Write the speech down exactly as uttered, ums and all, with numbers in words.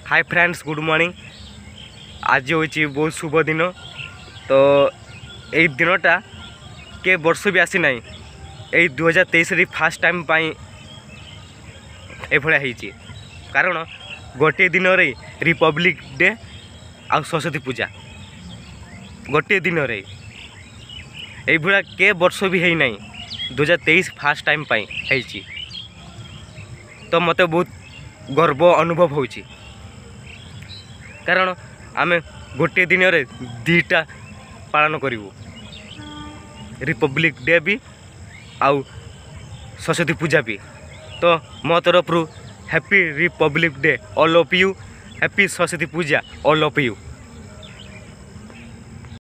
Hi friends, good morning. आज हूँ बहुत शुभ दिन। तो यही दिनटा के वर्ष भी आसी ना, यही दुई हजार तेईस फास्ट टाइम ये कारण गोटे दिन रे रिपब्लिक डे आ सरस्वती पूजा गोटे दिन रे ये के वर्ष भी है ना दुई हजार तेईस फास्ट टाइम है। तो मत बहुत गर्व अनुभव हो कारण आमे गोटे दिन रे दीटा पालन करूँ, रिपब्लिक डे भी आउ सरस्वती पूजा भी। तो मो तरफ happy republic day all of you, happy Saraswati Puja all of you.